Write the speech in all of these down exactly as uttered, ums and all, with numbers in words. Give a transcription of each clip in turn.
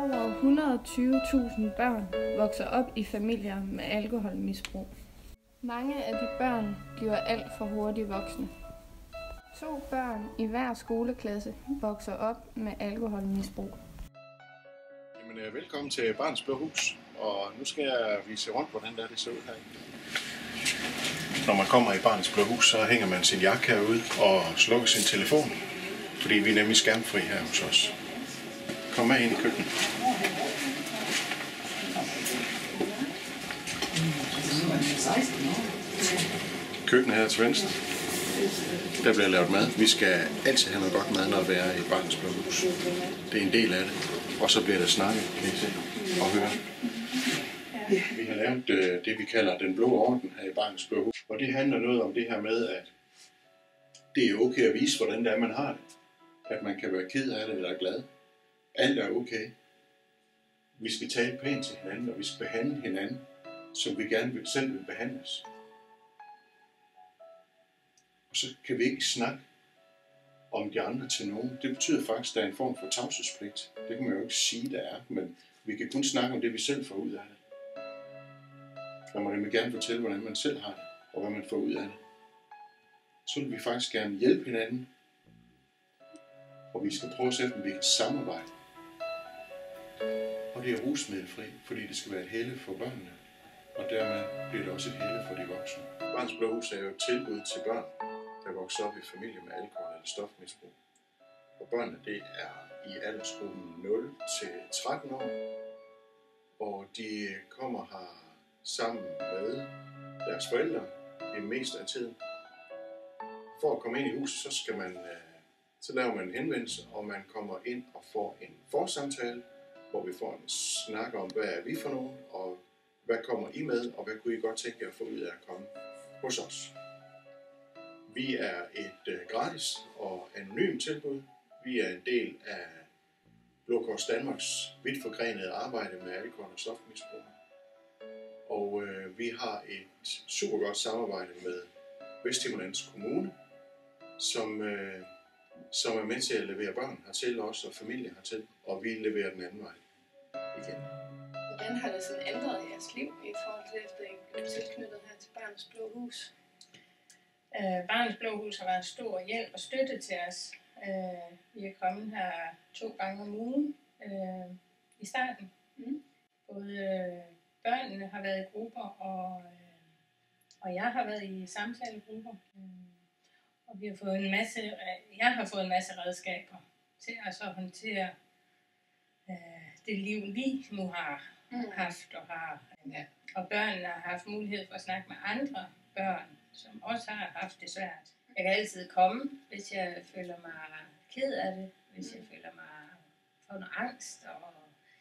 Over et hundrede og tyve tusind børn vokser op i familier med alkoholmisbrug. Mange af de børn bliver alt for hurtigt voksne. To børn i hver skoleklasse vokser op med alkoholmisbrug. Jamen, velkommen til Barnets Blå Hus, og nu skal jeg vise rundt, hvordan det ser ud her. Når man kommer i Barnets Blå Hus, så hænger man sin jakke herude og slukker sin telefon, fordi vi er nemlig skærmfri her hos os. Kom med ind i køkkenet. Køkkenet her til venstre. Der bliver lavet mad. Vi skal altid have noget godt mad, når vi er i Barnets Blå Hus. Det er en del af det. Og så bliver der snakket, kan I se og høre. Vi har lavet det, vi kalder den blå orden her i Barnets Blå Hus. Og det handler noget om det her med, at det er okay at vise, hvordan det er, man har det. At man kan være ked af det eller glad. Alt er okay. Vi skal tale pænt til hinanden, og vi skal behandle hinanden, som vi gerne vil, selv vil behandles. Og så kan vi ikke snakke om de andre til nogen. Det betyder faktisk, at der er en form for tavshedspligt. Det kan man jo ikke sige, der er, men vi kan kun snakke om det, vi selv får ud af det. Man må nemlig gerne fortælle, hvordan man selv har det, og hvad man får ud af det. Så vil vi faktisk gerne hjælpe hinanden, og vi skal prøve at se, om vi kan samarbejde. Og det er rusmiddelfri, fordi det skal være et helle for børnene, og dermed bliver det også et helle for de voksne. Barnets Blå Hus er jo et tilbud til børn, der vokser op i familie med alkohol eller stofmisbrug. Og børnene, det er i aldersgruppen nul til tretten år, og de kommer her sammen med deres forældre det meste af tiden. For at komme ind i huset, så skal man, så laver man en henvendelse, og man kommer ind og får en forsamtale, hvor vi får en snak om, hvad er vi for nogen, og hvad kommer I med, og hvad kunne I godt tænke jer at få ud af at komme hos os. Vi er et uh, gratis og anonymt tilbud. Vi er en del af Blå Kors Danmarks vidt forgrenede arbejde med alkohol og stofmisbrug. Og uh, vi har et super godt samarbejde med Vesthimmerlands Kommune, som, uh, som er med til at levere børn hertil også, og familie hertil, og vi leverer den anden vej igen. Hvordan har det sådan ændret jeres liv i forhold til, efter I blev tilknyttet her til Barnets Blå Hus? Uh, Barnets Blå Hus har været en stor hjælp og støtte til os. Uh, vi er kommet her to gange om ugen uh, i starten. Mm. Både uh, børnene har været i grupper, og, uh, og jeg har været i samtalegrupper. Uh, og vi har fået en masse, uh, jeg har fået en masse redskaber til at så håndtere uh, det liv, vi nu har mm. haft og har. Uh, ja. Og børnene har haft mulighed for at snakke med andre børn, som også har haft det svært. Jeg kan altid komme, hvis jeg føler mig ked af det, hvis jeg føler mig for noget angst, og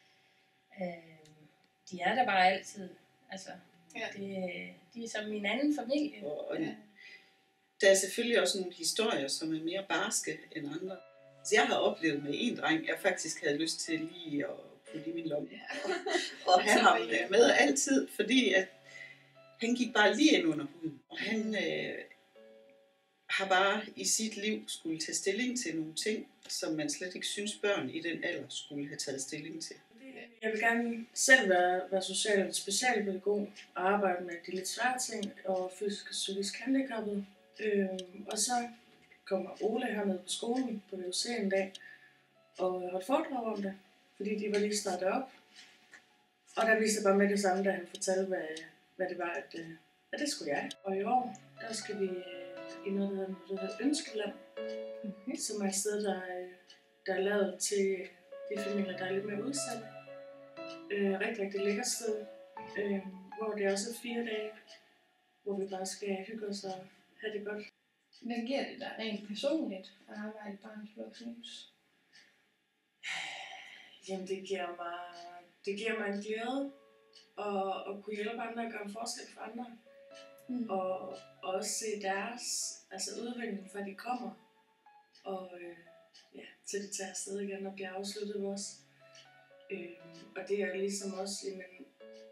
øh, de er der bare altid. Altså, ja. det, de er som min anden familie. Og, ja. Der er selvfølgelig også nogle historier, som er mere barske end andre. Så jeg har oplevet med en dreng, jeg faktisk havde lyst til lige at putte i min lomme, ja. og, og have ham med altid, fordi at han gik bare lige ind under huden, og han øh, har bare i sit liv skulle tage stilling til nogle ting, som man slet ikke synes børn i den alder skulle have taget stilling til. Jeg vil gerne selv være, være social specialpædagog og arbejde med de lidt svære ting og fysisk og psykisk handicappede. Øhm, og så kommer Ole hernede på skolen på V U C en dag og holdt foredrag om det, fordi de var lige startet op. Og der viste jeg bare med det samme, da han fortalte, hvad hvad det var, at, at det skulle jeg. Og i år, der skal vi i noget, der hedder Ønskeland, mm-hmm. som er et sted, der, der er lavet til de familier, der er lidt mere udsatte. Øh, rigtig, rigtig lækkert sted, øh, hvor det også er fire dage, hvor vi bare skal hygge os og have det godt. Hvad giver det dig rent personligt at arbejde i Barnets Blå Hus? Jamen, det giver mig, det giver mig en glæde. Og, og kunne hjælpe andre og gøre en forskel for andre. Mm. Og, og også se deres altså udvikling, fra de kommer. Og øh, ja, til de tager afsted igen og bliver afsluttet også. Øh, og det er ligesom også, jamen,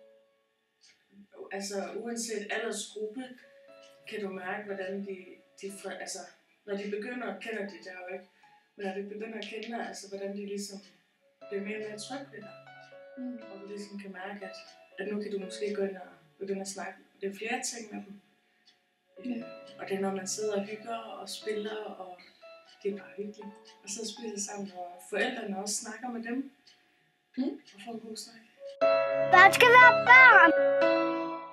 altså uanset aldersgruppe, kan du mærke, hvordan de, de altså, når de begynder, kender de det jo ikke, men når de begynder at kende, altså hvordan de ligesom bliver mere og mere tryg ved dig. Mm. Og du ligesom kan mærke, at, at nu kan du måske gå ind og begynde at snakke. Det er flere ting med dem. Mm. Og det er, når man sidder og hygger og spiller, og det er bare hyggeligt. Og så spiller sammen, og forældrene også snakker med dem. Mm. Og får en god snak. Børn skal være børn!